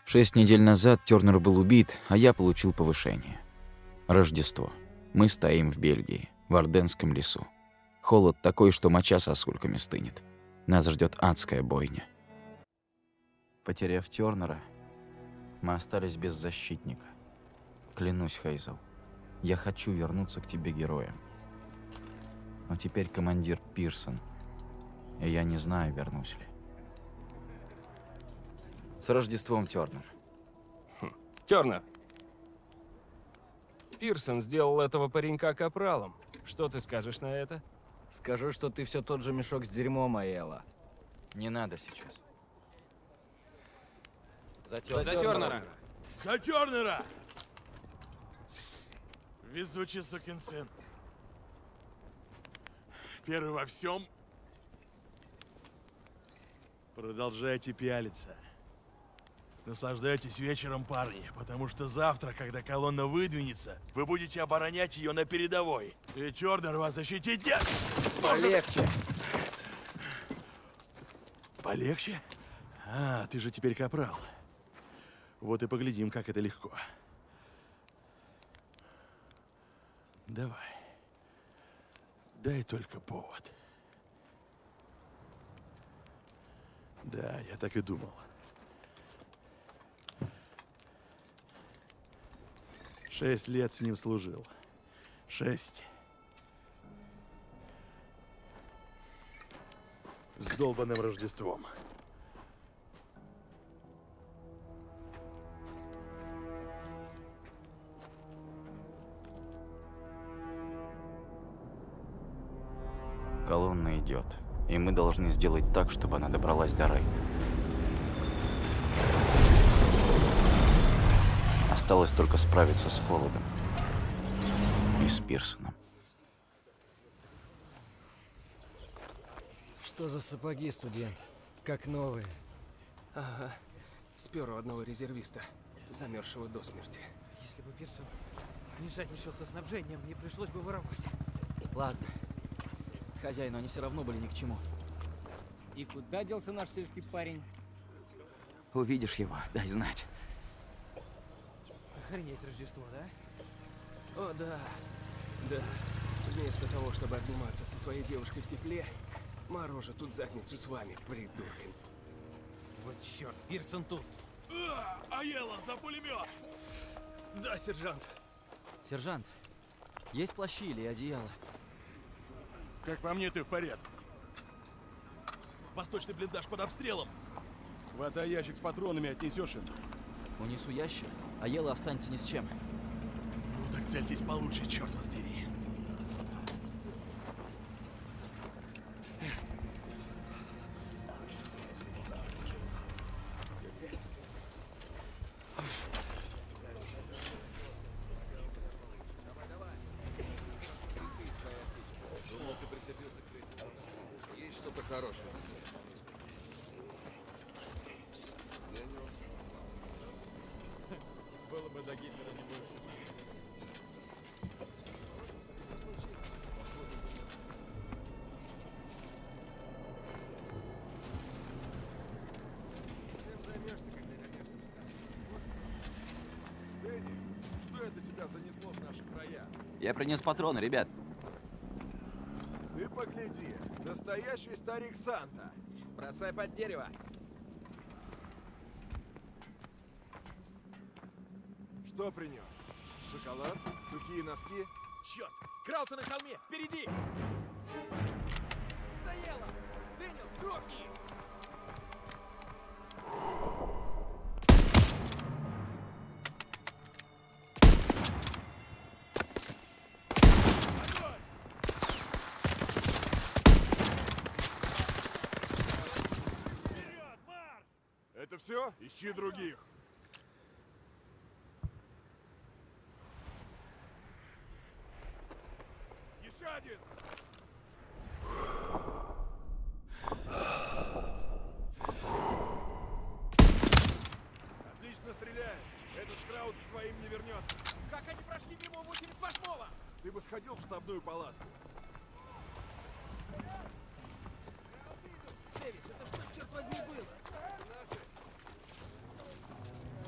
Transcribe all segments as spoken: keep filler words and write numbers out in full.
Шесть недель назад Тёрнер был убит, а я получил повышение. Рождество. Мы стоим в Бельгии, в Арденском лесу. Холод такой, что моча сосульками стынет. Нас ждет адская бойня. Потеряв Тёрнера, мы остались без защитника. Клянусь, Хейзел, я хочу вернуться к тебе героем. Но теперь командир Пирсон, и я не знаю, вернусь ли. С Рождеством, Тёрнер. Хм. Тёрнер! Пирсон сделал этого паренька капралом. Что ты скажешь на это? Скажу, что ты все тот же мешок с дерьмом, Айелла. Не надо сейчас. За Тёрнера! За Тёрнера! Везучий сукин сын. Первый во всем. Продолжайте пялиться. Наслаждайтесь вечером, парни, потому что завтра, когда колонна выдвинется, вы будете оборонять ее на передовой. И Тёрнер вас защитить нет! Полегче. Полегче? А, ты же теперь капрал. Вот и поглядим, как это легко. Давай. Дай только повод. Да, я так и думал. Шесть лет с ним служил. Шесть. С долбаным Рождеством. Колонна идет, и мы должны сделать так, чтобы она добралась до Рейна. Осталось только справиться с холодом и с Пирсоном. Что за сапоги, студент? Как новые. Ага. Спер у одного резервиста, замерзшего до смерти. Если бы Пирсон не жадничал со снабжением, мне пришлось бы воровать. Ладно. Хозяину они все равно были ни к чему. И куда делся наш сельский парень? Увидишь его, дай знать. Охренеть Рождество, да? О, да. Да. Вместо того, чтобы обниматься со своей девушкой в тепле, морожу тут задницу с вами, придурки. Вот черт, Пирсон тут. А, Айелла, за пулемет! Да, сержант. Сержант, есть плащи или одеяло? Как по мне, ты в порядке. Восточный блиндаж под обстрелом. Хватай ящик с патронами, отнесешь им. Унесу ящик, а Елла останется ни с чем. Ну так цельтесь получше, черт вас дери. Есть что-то хорошее. Было бы до Гитлера не больше. Чем займешься, когда вернешься в штат? Дэнни, что это тебя занесло в наши края? Я принес патроны, ребят. Ты погляди, настоящий старик Санта. Бросай под дерево. Что принес? Шоколад? Сухие носки? Черт! Краута на холме! Впереди! Заело! Дэниелс, грохни! Это все? Ищи других. Еще один! Отлично стреляем. Этот Краут к своим не вернется. Как они прошли мимо восемьдесят восьмого? Ты бы сходил в штабную палатку. Дэвис, это что, черт возьми, было?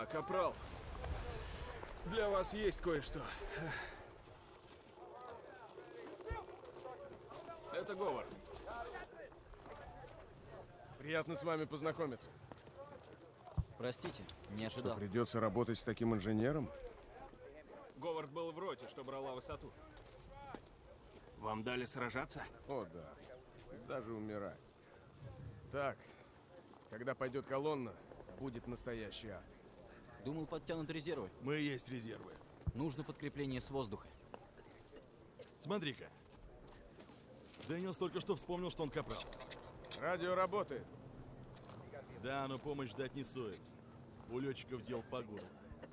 А, капрал, для вас есть кое-что. Это Говард. Приятно с вами познакомиться. Простите, не ожидал. Придется работать с таким инженером? Говард был в роте, что брала высоту. Вам дали сражаться? О, да. Даже умирать. Так, когда пойдет колонна, будет настоящий ад. Думал, подтянут резервы. Мы и есть резервы. Нужно подкрепление с воздуха. Смотри-ка. Дэниелс только что вспомнил, что он капрал. Радио работает. Да, но помощь ждать не стоит. У летчиков дел по горло.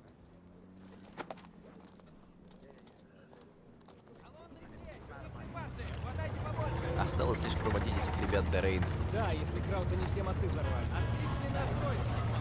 Осталось лишь проводить этих ребят до Рейна. Да, если Краута не все мосты взорвали. Отличный настрой.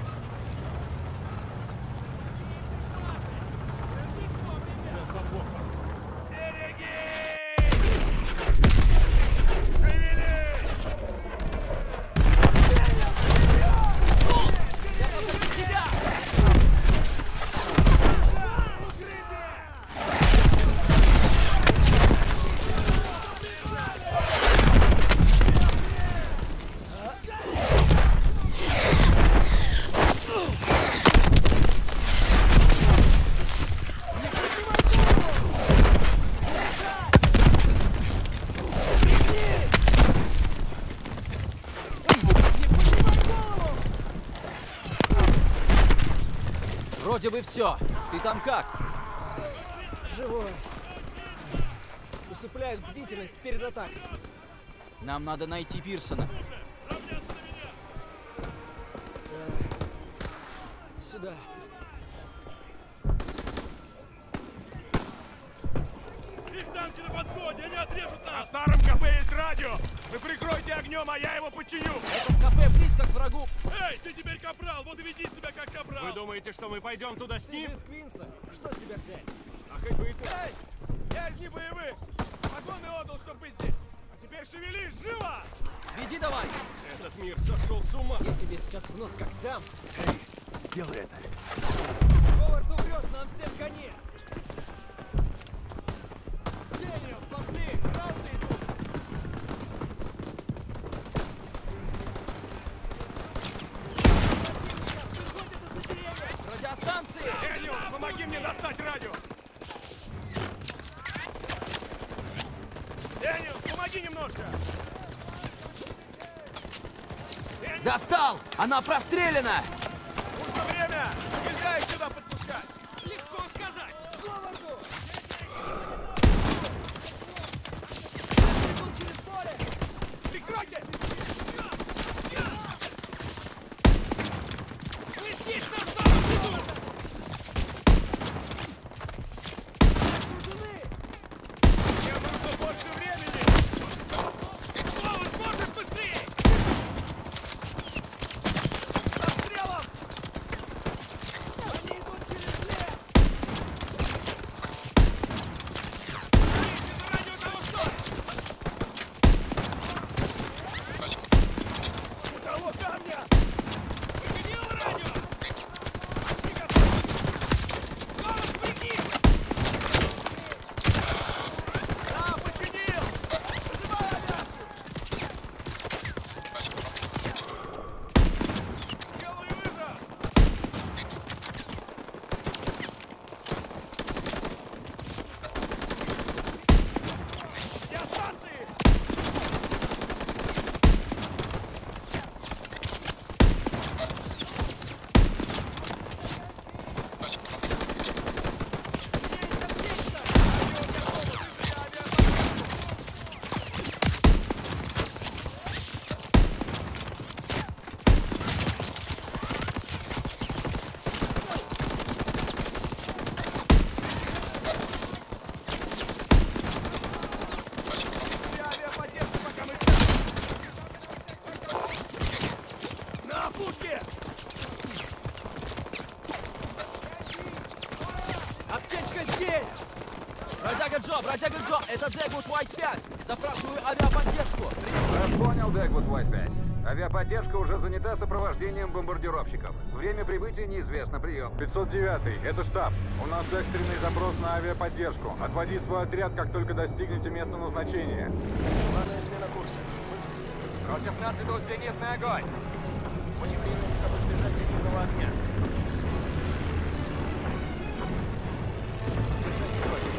Вроде бы все. Ты там как? Живой. Усыпляют бдительность перед атакой. Нам надо найти Пирсона. Сюда. Их танки на подходе, они отрежут На нас! старом КП есть радио! Вы прикройте огнем, а я его починю! Этот КП близко к врагу. Эй, ты теперь капрал, вот и веди себя как капрал! Вы думаете, что мы пойдем туда с Ты ним? же из Квинса. Что с тебя взять? А хоть бы и так. Эй! Я же не боевых! Погоны отдал, чтоб быть здесь! А теперь шевелись, живо! Веди давай. Этот мир сошел с ума. Я тебе сейчас в нос как дам. Сделай это! Говард умрет, нам всем конец. Дэниелс, пошли! Крауты идут! Радиостанции. Дэниелс, помоги мне достать радио! Дэниелс, помоги немножко! Достал! Она прострелена! Нужно время! Нельзя их сюда подпускать! Легко сказать. Говарду! Идут через поле! Прикройте! Вы здесь на самом виду. Окружены! Мне нужно больше времени! Говард, можешь быстрее? Расстрелом! Они идут через лес! Лезьте на радио того, что? У того камня! Починил радио? Говард, прыгни! Да, починил! Вызывай авиацию! Делаю вызов! Я станции! Авиаподдержка, пока мы... На опушке! Аптечка здесь! Бродяга Джо, бродяга Джо, это Дэгвуд Уайт пять. Запрашиваю авиаподдержку. Понял, Дэгвуд Уайт пять. Авиаподдержка уже занята сопровождением бомбардировщиков. Время прибытия неизвестно. Прием. пятьсот девятый, это штаб. У нас экстренный запрос на авиаподдержку. Отводи свой отряд, как только достигнете места назначения. Плавная смена курса. Против нас ведут зенитный огонь. Мы не примем, чтобы избежать зенитного огня. Держать сегодня.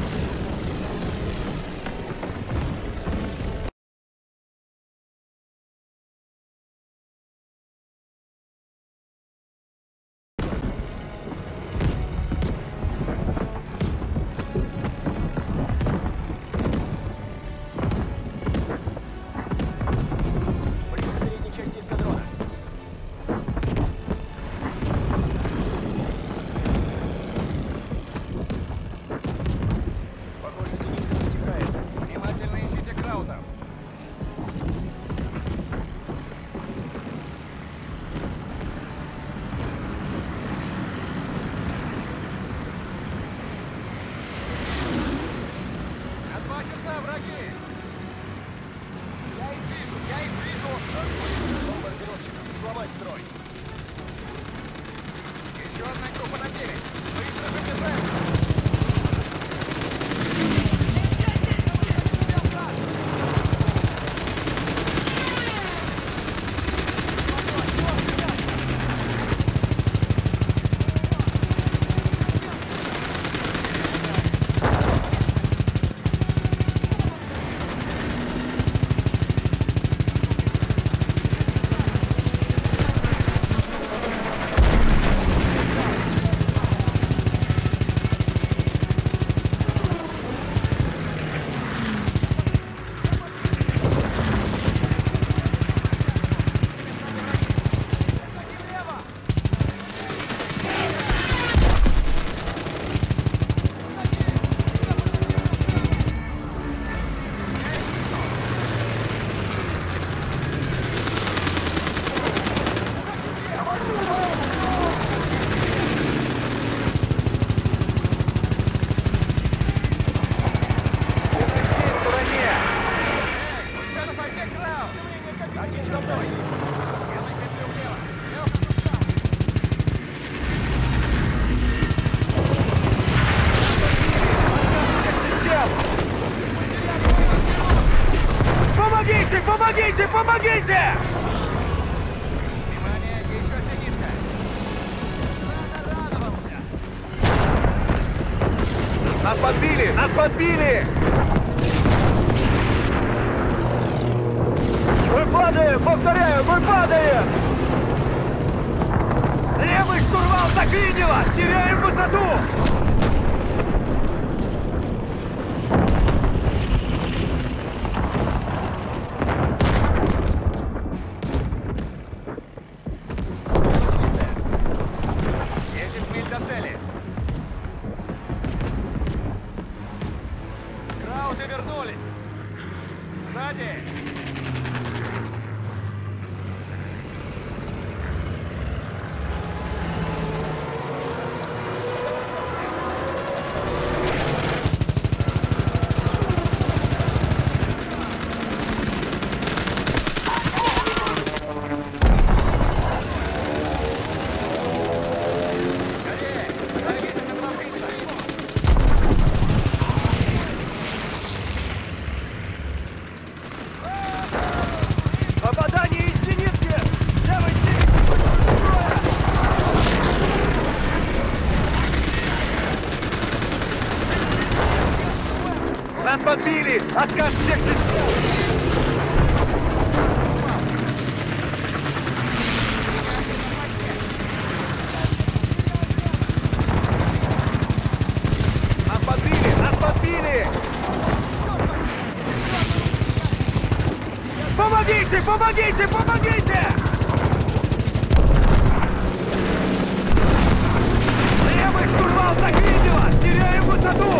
Помогите! Помогите! Внимание, еще зенитка. Рано радовался. Нас подбили! Нас подбили! Мы падаем! Повторяю, мы падаем! Левый штурвал заклинило! Теряем высоту! Нас подбили! Отказ всех Нас подбили! Нас подбили! Помогите! Помогите! Помогите! Левый штурвал заклинило! Теряем высоту!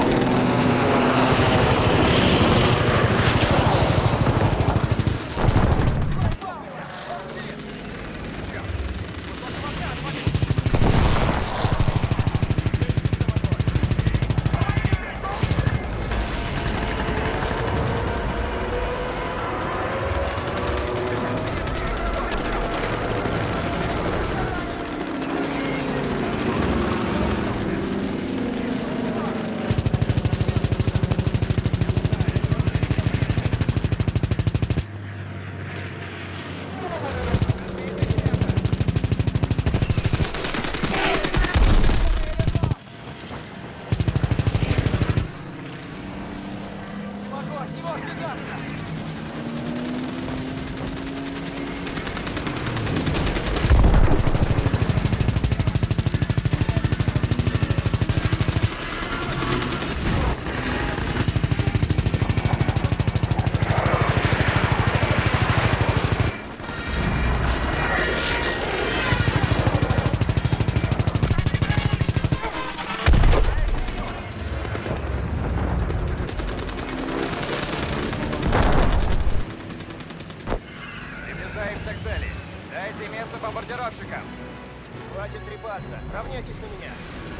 Приближаемся к цели. Дайте место бомбардировщикам. Хватит трепаться. Равняйтесь на меня.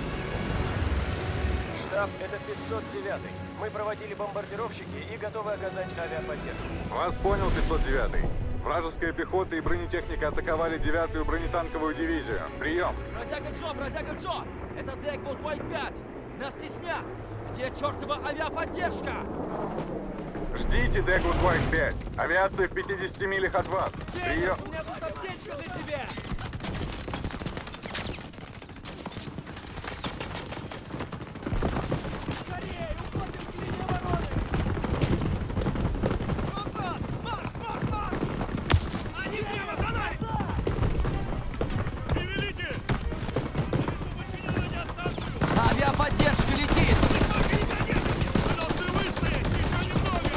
Штаб, это пятьсот девятый. Мы проводили бомбардировщики и готовы оказать авиаподдержку. Вас понял, пятьсот девятый. Вражеская пехота и бронетехника атаковали девятую бронетанковую дивизию. Прием! Бродяга Джо, бродяга Джо! Это Дэгвуд Уайт пять! Нас теснят! Где чертова авиаподдержка? Ждите, Дэгвуд Уайт пять. Авиация в пятидесяти милях от вас. Прием! У меня тут аптечка для тебя! Скорее, уходим к линии обороны! Назад! Марш, марш, марш! Они прямо за нами! Перевелите! Подчинены не останутся! Авиаподдержка летит! Вы должны выстоять! Еще немного!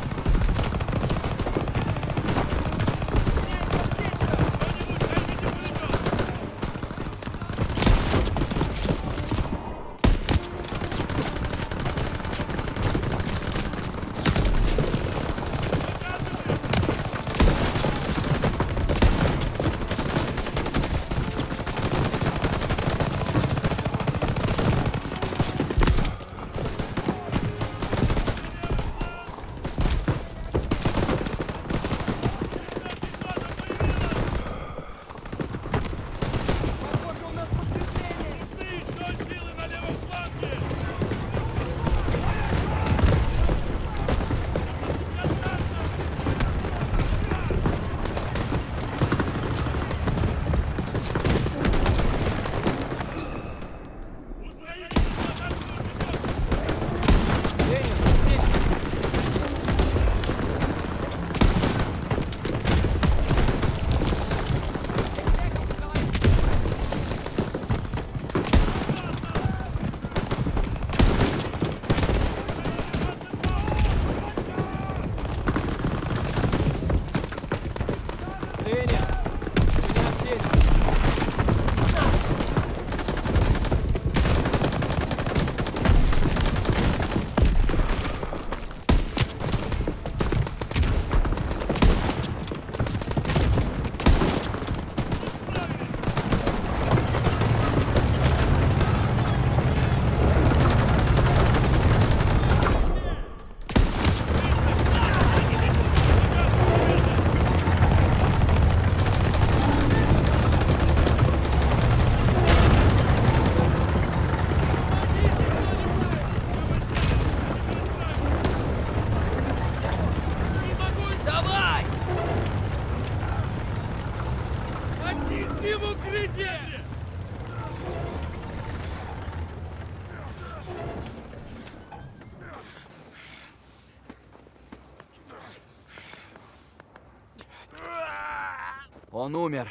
Он умер.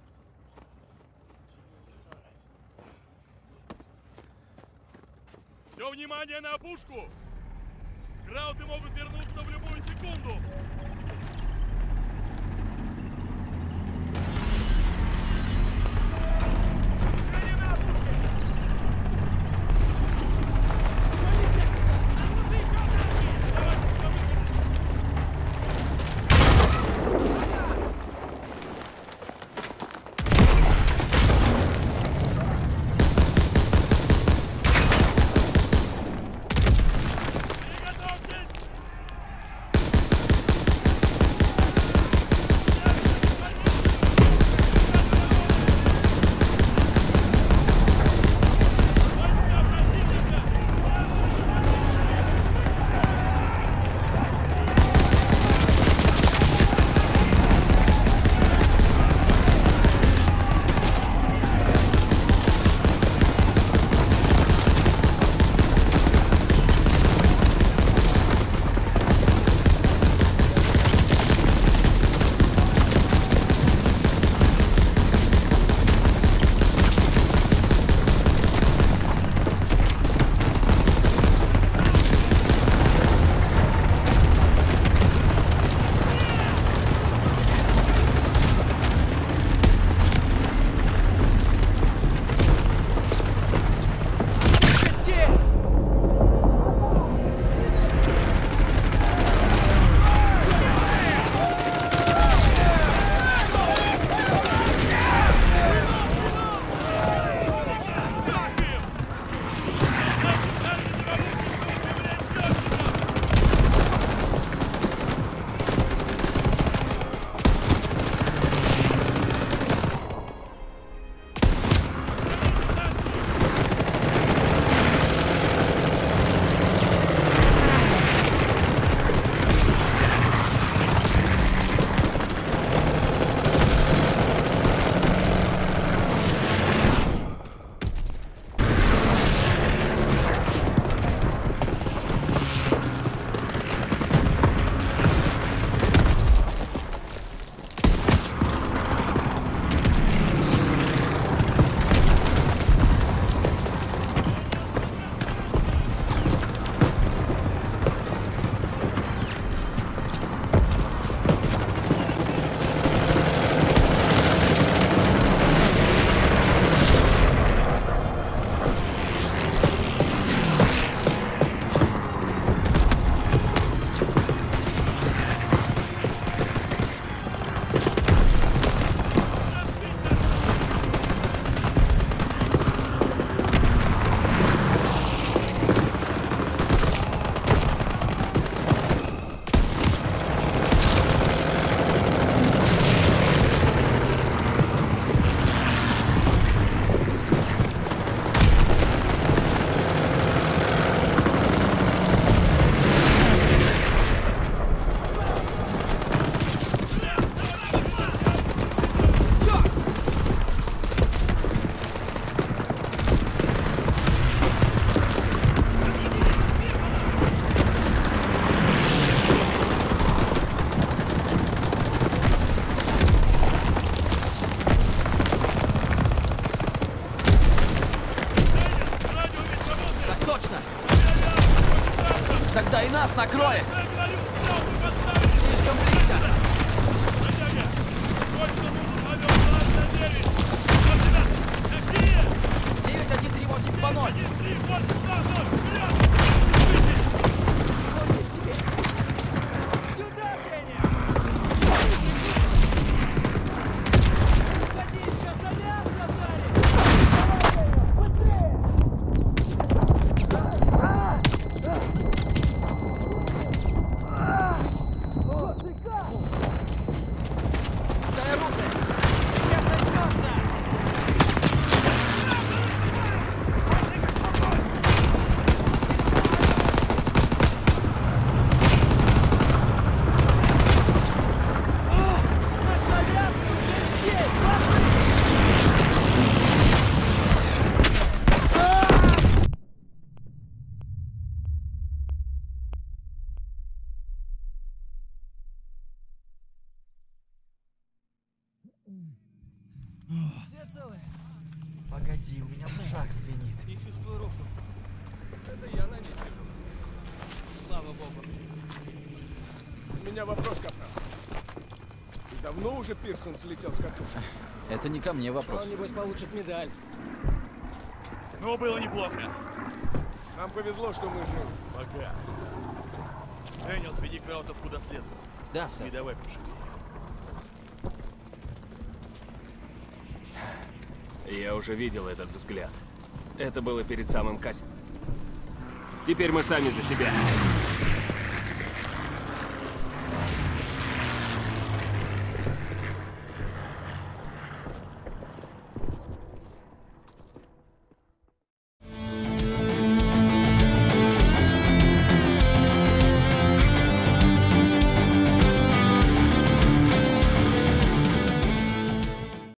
Все внимание на опушку! Крауты могут вернуться в любую секунду! Нас накроет! Слишком близко! девять один три восемь два ноль! Сюда, Кенни! Уходи, сейчас авиация вдарит! Дай руку! Сейчас начнется! Наша авиация уже здесь! Все целы? Погоди, у меня в ушах звенит. Не чувствую руку. Это я на ней сижу. Слава богу. У меня вопрос, капрал. И давно уже Пирсон слетел с катушек? Это не ко мне вопрос. Он, небось, получит медаль. Ну, было неплохо. Нам повезло, что мы живы. Пока. Дэниел, сведи краутов куда следует. Да, сэр. И давай пошли. Я уже видел этот взгляд. Это было перед самым кос... Теперь мы сами за себя.